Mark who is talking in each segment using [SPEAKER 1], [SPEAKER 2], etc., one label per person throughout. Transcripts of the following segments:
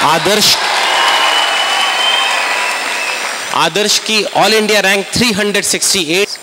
[SPEAKER 1] आदर्श की all India rank 368।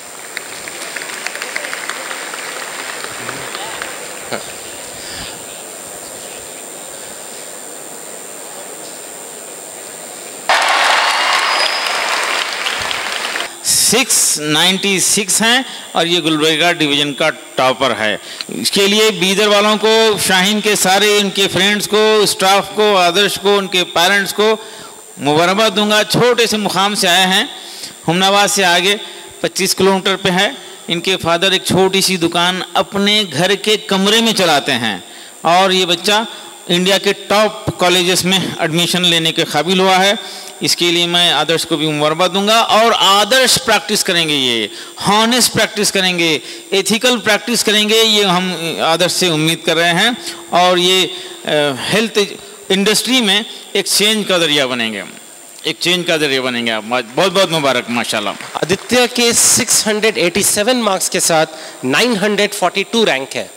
[SPEAKER 2] Six 96 हैं और ये गुलबर्गा डिवीज़न का टॉपर है। इसके लिए बीदर वालों को, शाहीन के सारे उनके फ्रेंड्स को, स्टाफ को, आदर्श को, उनके पेरेंट्स को मुबारकबाद दूंगा। छोटे से मुकाम से आए हैं, हुमनाबाद से आगे 25 किलोमीटर पे है। इनके फादर एक छोटी सी दुकान अपने घर के कमरे में चलाते हैं और ये बच्चा इंडिया के टॉप कॉलेजेस में एडमिशन लेने के काबिल हुआ है। इसके लिए मैं आदर्श को भी मुबारकबाद दूंगा। और आदर्श प्रैक्टिस करेंगे, ये हॉनेस्ट प्रैक्टिस करेंगे, एथिकल प्रैक्टिस करेंगे, ये हम आदर्श से उम्मीद कर रहे हैं। और ये हेल्थ इंडस्ट्री में एक चेंज का जरिया बनेंगे, एक चेंज का जरिया बनेंगे। आप बहुत बहुत मुबारक माशाल्लाह।
[SPEAKER 1] आदित्य के 687 मार्क्स के साथ 942 रैंक है।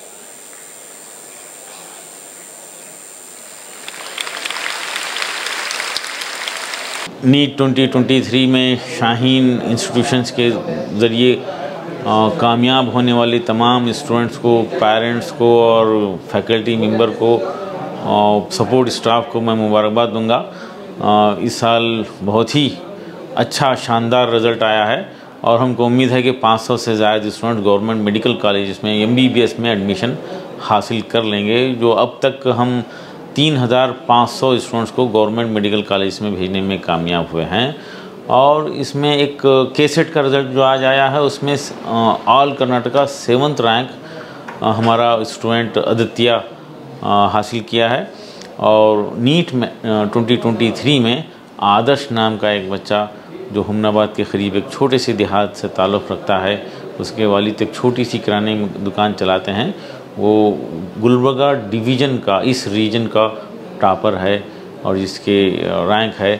[SPEAKER 2] नीट 2023 में शाहीन इंस्टीट्यूशंस के ज़रिए कामयाब होने वाले तमाम स्टूडेंट्स को, पेरेंट्स को और फैकल्टी मेंबर को, सपोर्ट स्टाफ को मैं मुबारकबाद दूंगा। इस साल बहुत ही अच्छा शानदार रिज़ल्ट आया है और हमको उम्मीद है कि 500 से ज़्यादा स्टूडेंट गवर्नमेंट मेडिकल कॉलेजेस में MBBS में एडमिशन हासिल कर लेंगे। जो अब तक हम 3500 स्टूडेंट्स को गवर्नमेंट मेडिकल कॉलेज में भेजने में कामयाब हुए हैं। और इसमें एक केसेट का रिज़ल्ट जो आज आया है उसमें ऑल कर्नाटका 7th रैंक हमारा स्टूडेंट आदित्य हासिल किया है। और नीट में 2023 में आदर्श नाम का एक बच्चा जो हुमनाबाद के करीब एक छोटे से देहात से ताल्लुक़ रखता है, उसके वालिद एक छोटी सी किराने दुकान चलाते हैं, वो गुलबर्गा डिवीज़न का, इस रीजन का टॉपर है और जिसके रैंक है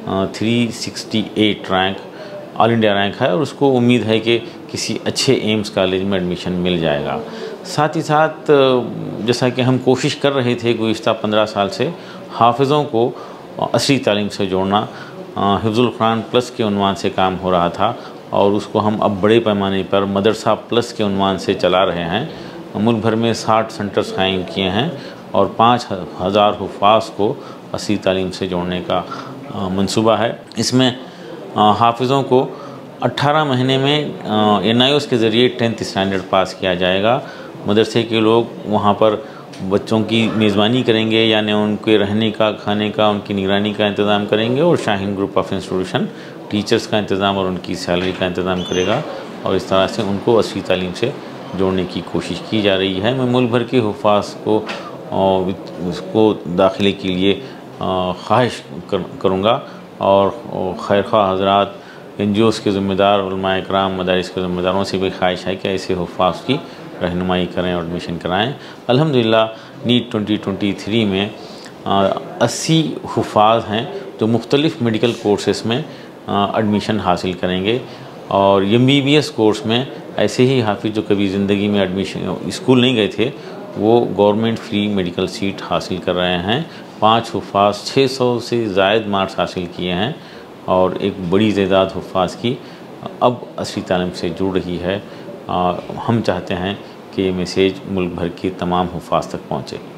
[SPEAKER 2] 368 रैंक, ऑल इंडिया रैंक है। और उसको उम्मीद है कि किसी अच्छे एम्स कॉलेज में एडमिशन मिल जाएगा। साथ ही साथ जैसा कि हम कोशिश कर रहे थे गुज़िश्ता 15 साल से हाफिज़ों को असली तालीम से जोड़ना, हिफ्ज़ुल कुरान प्लस के उन्वान से काम हो रहा था और उसको हम अब बड़े पैमाने पर मदरसा प्लस के उन्वान से चला रहे हैं। मुल्क भर में 60 सेंटर्स कायम किए हैं और 5000 हुफ़ाज़ को असली तालीम से जोड़ने का मंसूबा है। इसमें हाफिज़ों को 18 महीने में NIOS के ज़रिए 10th स्टैंडर्ड पास किया जाएगा। मदरसे के लोग वहाँ पर बच्चों की मेज़बानी करेंगे, यानी उनके रहने का, खाने का, उनकी निगरानी का इंतज़ाम करेंगे और Shaheen group of institution teachers का इंतज़ाम और उनकी सैलरी का इंतज़ाम करेगा और इस तरह से उनको असली तालीम से जोड़ने की कोशिश की जा रही है। मैं मुल्क भर के हुफ़ाज़ को उसको दाखिले के लिए ख्वाहिश करूँगा और खैर ख्वाह हज़रात, NGOs के ज़िम्मेदार, उलमा इकराम, मदारिस के ज़िम्मेदारों से भी ख्वाहिश है कि ऐसे हुफ़ाज़ की रहनुमाई करें और एडमिशन कराएँ। अल्हम्दुलिल्लाह नीट 2023 में 80 हुफ़ाज़ हैं जो मुख्तलिफ़ मेडिकल कोर्सेस में एडमिशन हासिल करेंगे और MBBS कोर्स में ऐसे ही हाफिज़ जो कभी ज़िंदगी में एडमिशन स्कूल नहीं गए थे वो गवर्नमेंट फ्री मेडिकल सीट हासिल कर रहे हैं। 5 हुफ़ाज़ 600 से ज़ायद मार्क्स हासिल किए हैं और एक बड़ी तादाद हुफ़ाज़ की अब असली तालीम से जुड़ रही है। हम चाहते हैं कि ये मैसेज मुल्क भर के तमाम हुफ़ाज़ तक पहुँचे।